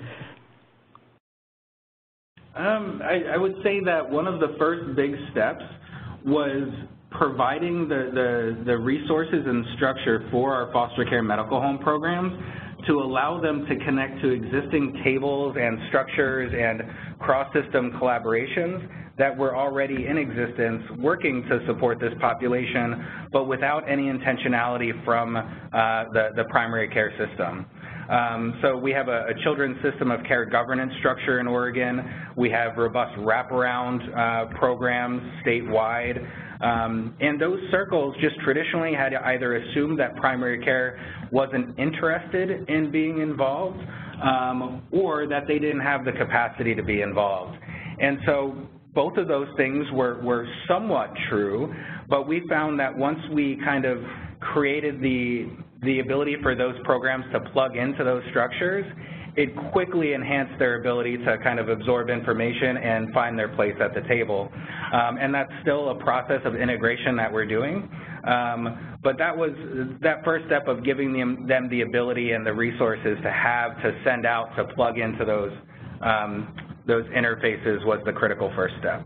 I would say that one of the first big steps was providing the resources and structure for our foster care medical home programs to allow them to connect to existing tables and structures and cross-system collaborations that were already in existence working to support this population, but without any intentionality from the primary care system. So we have a children's system of care governance structure in Oregon. We have robust wraparound programs statewide. And those circles just traditionally had either assumed that primary care wasn't interested in being involved or that they didn't have the capacity to be involved. And so both of those things were somewhat true, but we found that once we kind of created the ability for those programs to plug into those structures, it quickly enhanced their ability to kind of absorb information and find their place at the table. And that's still a process of integration that we're doing. But that was that first step of giving them the ability and the resources to send out, to plug into those interfaces was the critical first step.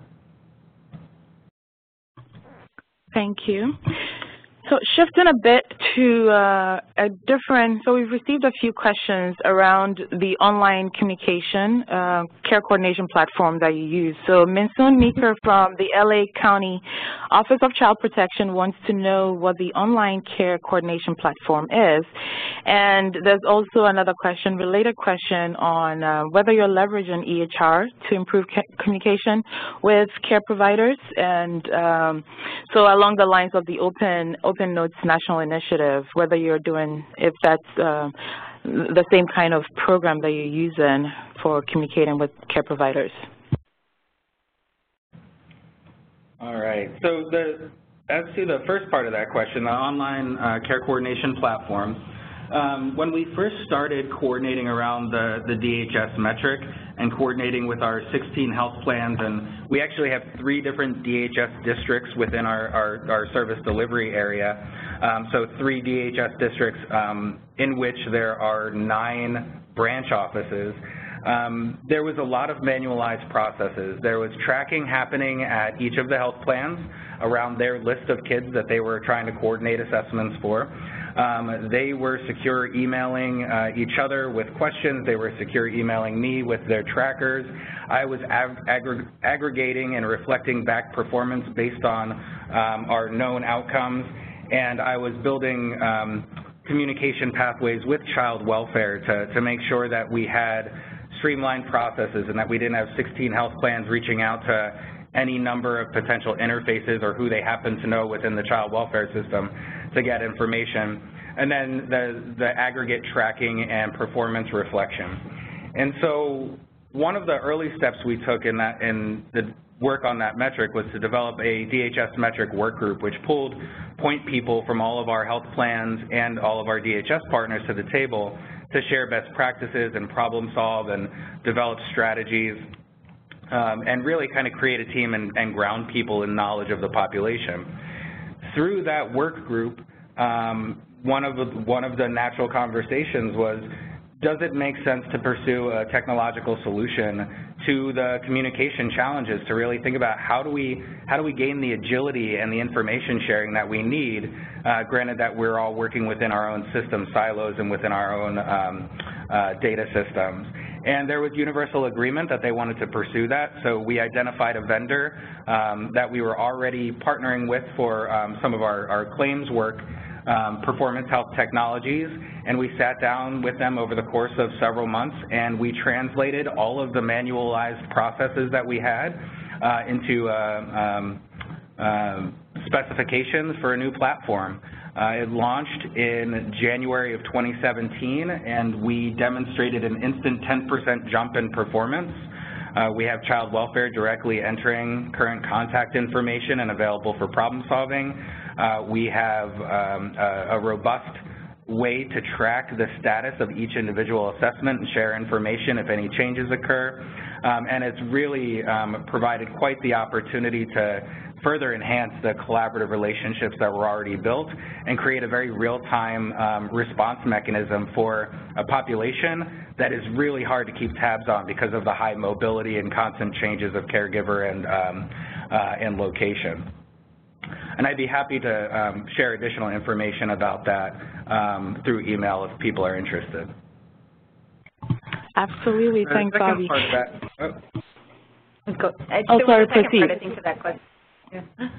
Thank you. So shifting a bit to a different, so we've received a few questions around the online communication care coordination platform that you use. So Minsoon Meeker from the LA County Office of Child Protection wants to know what the online care coordination platform is. And there's also another question, related question on whether you're leveraging EHR to improve communication with care providers. And so along the lines of the Open Notes National Initiative, whether you're doing, if that's the same kind of program that you're using for communicating with care providers. All right. So as to the first part of that question, the online care coordination platform, when we first started coordinating around the DHS metric and coordinating with our 16 health plans, and we actually have 3 different DHS districts within our service delivery area, so 3 DHS districts in which there are 9 branch offices. There was a lot of manualized processes. There was tracking happening at each of the health plans around their list of kids that they were trying to coordinate assessments for. They were secure emailing each other with questions. They were secure emailing me with their trackers. I was aggregating and reflecting back performance based on our known outcomes, and I was building communication pathways with child welfare to make sure that we had streamlined processes and that we didn't have 16 health plans reaching out to any number of potential interfaces or who they happen to know within the child welfare system to get information, and then the aggregate tracking and performance reflection. And so one of the early steps we took in the work on that metric was to develop a DHS metric work group, which pulled point people from all of our health plans and all of our DHS partners to the table to share best practices and problem solve and develop strategies and really kind of create a team and ground people in knowledge of the population. Through that work group, one of the natural conversations was, does it make sense to pursue a technological solution to the communication challenges, to really think about how do we gain the agility and the information sharing that we need, granted that we're all working within our own system silos and within our own data systems. And there was universal agreement that they wanted to pursue that, so we identified a vendor that we were already partnering with for some of our claims work, Performance Health Technologies, and we sat down with them over the course of several months, and we translated all of the manualized processes that we had into specifications for a new platform. It launched in January of 2017, and we demonstrated an instant 10% jump in performance. We have child welfare directly entering current contact information and available for problem solving. We have a robust way to track the status of each individual assessment and share information if any changes occur. And it's really provided quite the opportunity to further enhance the collaborative relationships that were already built and create a very real-time response mechanism for a population that is really hard to keep tabs on because of the high mobility and constant changes of caregiver and location. And I'd be happy to share additional information about that through email if people are interested. Absolutely. Thanks, Bobby. Sorry, proceed. I think to that question. Yeah.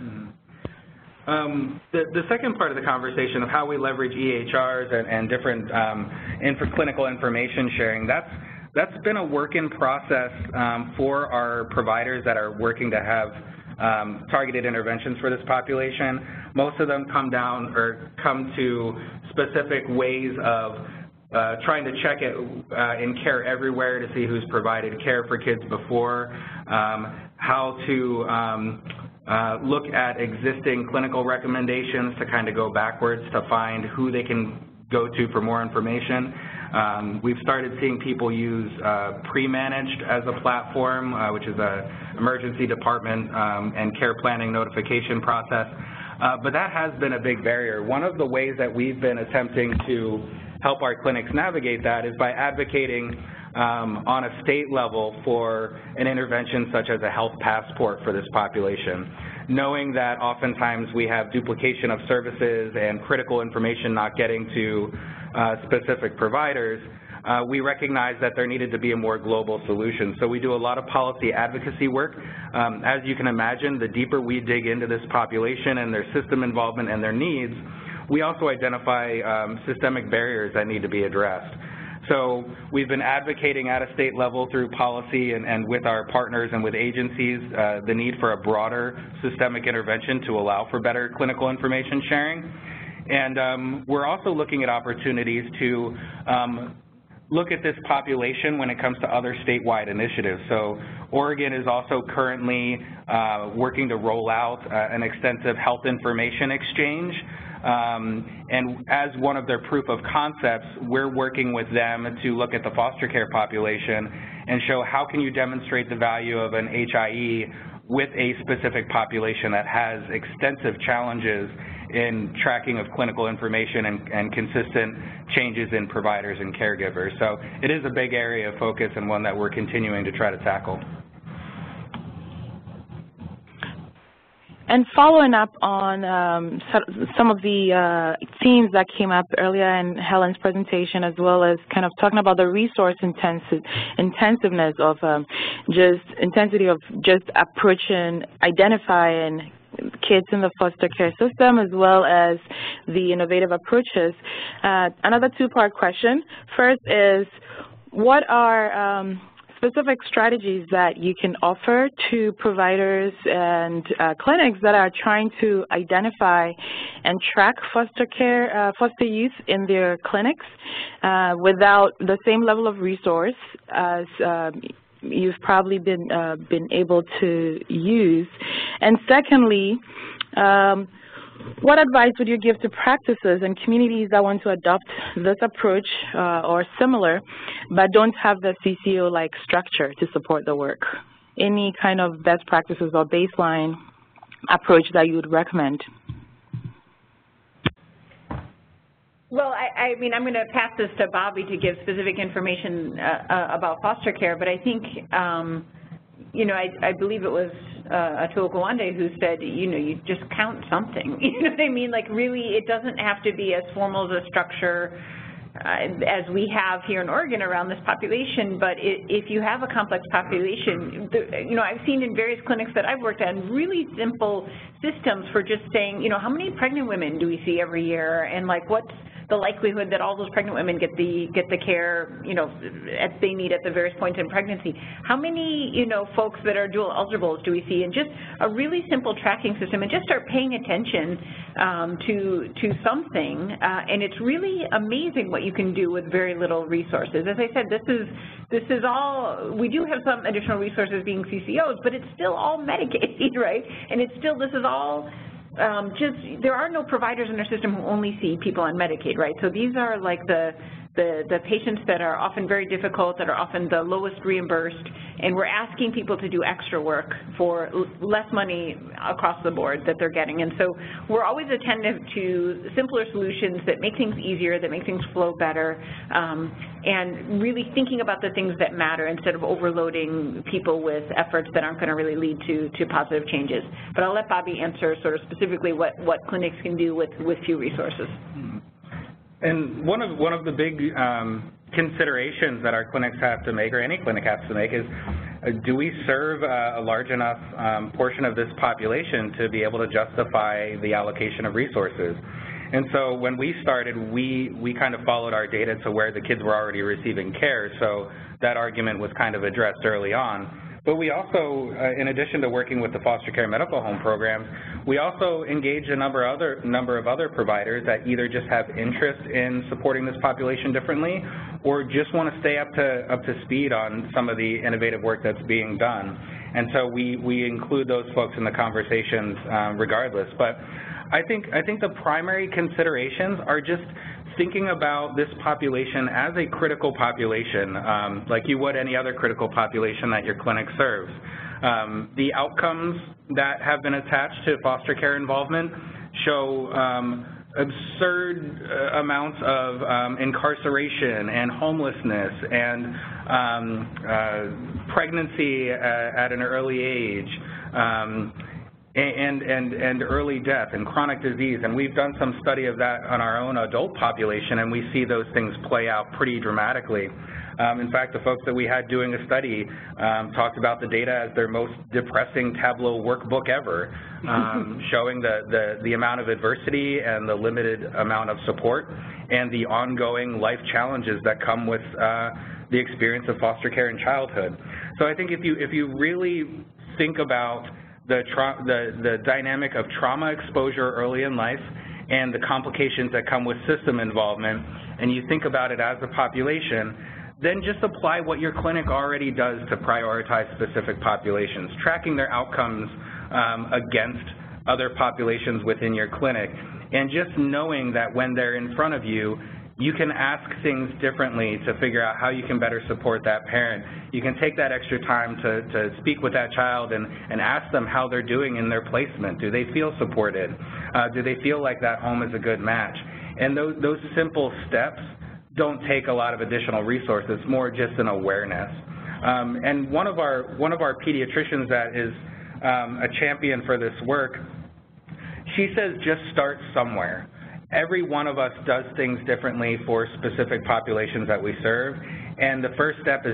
The second part of the conversation of how we leverage EHRs and different clinical information sharing, that's been a work in process for our providers that are working to have targeted interventions for this population. Most of them come to specific ways of trying to check it in Care Everywhere to see who's provided care for kids before, how to look at existing clinical recommendations to kind of go backwards to find who they can go to for more information. We've started seeing people use Pre-Managed as a platform, which is an emergency department and care planning notification process. But that has been a big barrier. One of the ways that we've been attempting to help our clinics navigate that is by advocating on a state level for an intervention such as a health passport for this population. Knowing that oftentimes we have duplication of services and critical information not getting to specific providers, we recognize that there needed to be a more global solution. So we do a lot of policy advocacy work. As you can imagine, the deeper we dig into this population and their system involvement and their needs, we also identify systemic barriers that need to be addressed. So we've been advocating at a state level through policy and with our partners and with agencies the need for a broader systemic intervention to allow for better clinical information sharing. And we're also looking at opportunities to look at this population when it comes to other statewide initiatives. So Oregon is also currently working to roll out an extensive health information exchange. And as one of their proof of concepts, we're working with them to look at the foster care population and show how can you demonstrate the value of an HIE with a specific population that has extensive challenges in tracking of clinical information and consistent changes in providers and caregivers. So it is a big area of focus and one that we're continuing to try to tackle. And following up on some of the themes that came up earlier in Helen's presentation, as well as kind of talking about the resource intensiveness of intensity of just approaching, identifying kids in the foster care system, as well as the innovative approaches. Another two-part question. First is, what are specific strategies that you can offer to providers and clinics that are trying to identify and track foster youth in their clinics without the same level of resource as you've probably been able to use? And secondly, what advice would you give to practices and communities that want to adopt this approach or similar, but don't have the CCO-like structure to support the work? Any kind of best practices or baseline approach that you would recommend? Well, I mean, I'm going to pass this to Bobby to give specific information about foster care, but I think, you know, I believe it was Atul Gawande who said, you know, you just count something. You know what I mean? Like, really, it doesn't have to be as formal as a structure as we have here in Oregon around this population, but if you have a complex population, you know, I've seen in various clinics that I've worked at really simple systems for just saying, you know, how many pregnant women do we see every year, and like what's the likelihood that all those pregnant women get the care, you know, they need at the various points in pregnancy. How many, you know, folks that are dual eligibles do we see? And just a really simple tracking system, and just start paying attention to something. And it's really amazing what you can do with very little resources. As I said, this is all, we do have some additional resources being CCOs, but it's still all Medicaid, right? And it's still, this is all there are no providers in our system who only see people on Medicaid, right? So these are like the patients that are often very difficult, that are often the lowest reimbursed, and we're asking people to do extra work for less money across the board that they're getting. And so we're always attentive to simpler solutions that make things easier, that make things flow better, and really thinking about the things that matter instead of overloading people with efforts that aren't going to really lead to positive changes. But I'll let Bobby answer sort of specifically what clinics can do with few resources. And one of the big considerations that our clinics have to make, or any clinic has to make, is do we serve a large enough portion of this population to be able to justify the allocation of resources? And so when we started, we kind of followed our data to where the kids were already receiving care, so that argument was kind of addressed early on. But we also, in addition to working with the foster care medical home programs, we also engage a number of other providers that either just have interest in supporting this population differently, or just want to stay up to speed on some of the innovative work that's being done. And so we include those folks in the conversations regardless. But I think the primary considerations are just thinking about this population as a critical population, like you would any other critical population that your clinic serves. The outcomes that have been attached to foster care involvement show absurd amounts of incarceration and homelessness and pregnancy at an early age, and early death and chronic disease, and we've done some study of that on our own adult population, and we see those things play out pretty dramatically. In fact, the folks that we had doing a study talked about the data as their most depressing Tableau workbook ever, showing the amount of adversity and the limited amount of support and the ongoing life challenges that come with the experience of foster care in childhood. So I think if you really think about the dynamic of trauma exposure early in life and the complications that come with system involvement, and you think about it as a population, then just apply what your clinic already does to prioritize specific populations, tracking their outcomes against other populations within your clinic, and just knowing that when they're in front of you, you can ask things differently to figure out how you can better support that parent. You can take that extra time to speak with that child and ask them how they're doing in their placement. Do they feel supported? Do they feel like that home is a good match? And those simple steps don't take a lot of additional resources, more just an awareness. And one of our pediatricians that is a champion for this work, she says just start somewhere. Every one of us does things differently for specific populations that we serve, and the first step is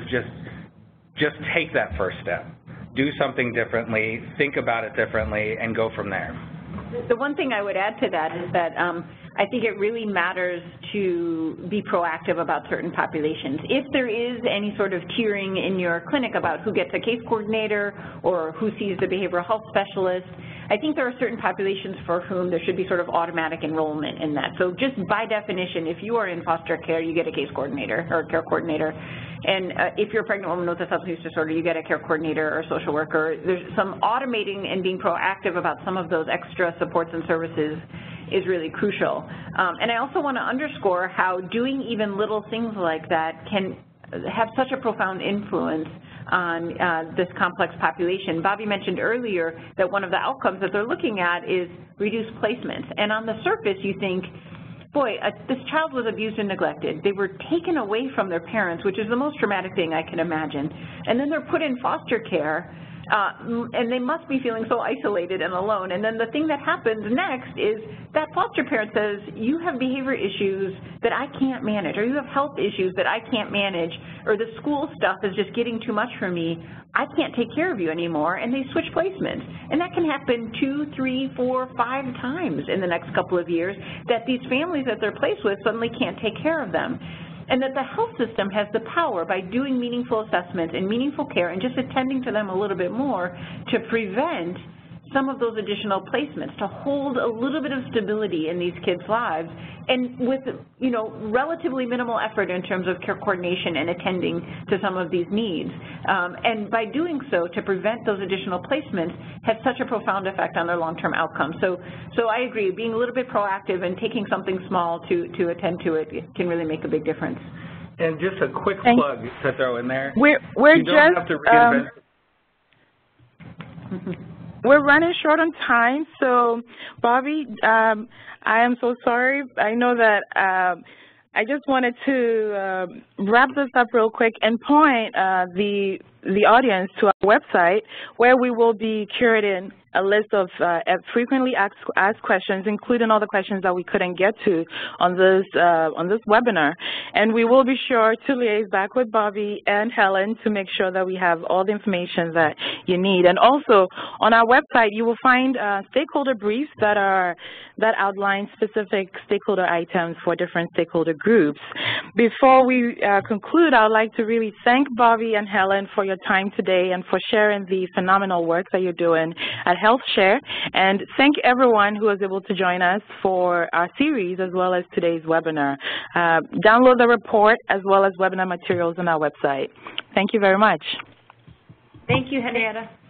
just take that first step. Do something differently, think about it differently, and go from there. The one thing I would add to that is that I think it really matters to be proactive about certain populations. If there is any sort of tiering in your clinic about who gets a case coordinator or who sees the behavioral health specialist, I think there are certain populations for whom there should be sort of automatic enrollment in that. So just by definition, if you are in foster care, you get a case coordinator or a care coordinator. And if you're a pregnant woman with a substance use disorder, you get a care coordinator or a social worker. There's some automating and being proactive about some of those extra supports and services is really crucial. And I also want to underscore how doing even little things like that can have such a profound influence on this complex population. Bobby mentioned earlier that one of the outcomes that they're looking at is reduced placements. And on the surface, you think, boy, this child was abused and neglected. They were taken away from their parents, which is the most traumatic thing I can imagine. And then they're put in foster care, and they must be feeling so isolated and alone. And then the thing that happens next is that foster parent says, you have behavior issues that I can't manage, or you have health issues that I can't manage, or the school stuff is just getting too much for me. I can't take care of you anymore, and they switch placements. And that can happen 2, 3, 4, 5 times in the next couple of years, that these families that they're placed with suddenly can't take care of them. And that the health system has the power, by doing meaningful assessments and meaningful care and just attending to them a little bit more, to prevent some of those additional placements to hold a little bit of stability in these kids' lives, and with, you know, relatively minimal effort in terms of care coordination and attending to some of these needs. And by doing so, to prevent those additional placements has such a profound effect on their long-term outcomes. So I agree, being a little bit proactive and taking something small to attend to it can really make a big difference. And just a quick plug to throw in there. We're you don't have to reinvent. We're running short on time, so Bobby, I am so sorry. I know that I just wanted to wrap this up real quick and point the audience to our website, where we will be curating a list of frequently asked questions, including all the questions that we couldn't get to on this webinar. And we will be sure to liaise back with Bobby and Helen to make sure that we have all the information that you need. And also on our website, you will find stakeholder briefs that outline specific stakeholder items for different stakeholder groups. Before we conclude, I would like to really thank Bobby and Helen for your time today and for sharing the phenomenal work that you're doing at HealthShare, and thank everyone who was able to join us for our series as well as today's webinar. Download the report as well as webinar materials on our website. Thank you very much. Thank you, Henrietta.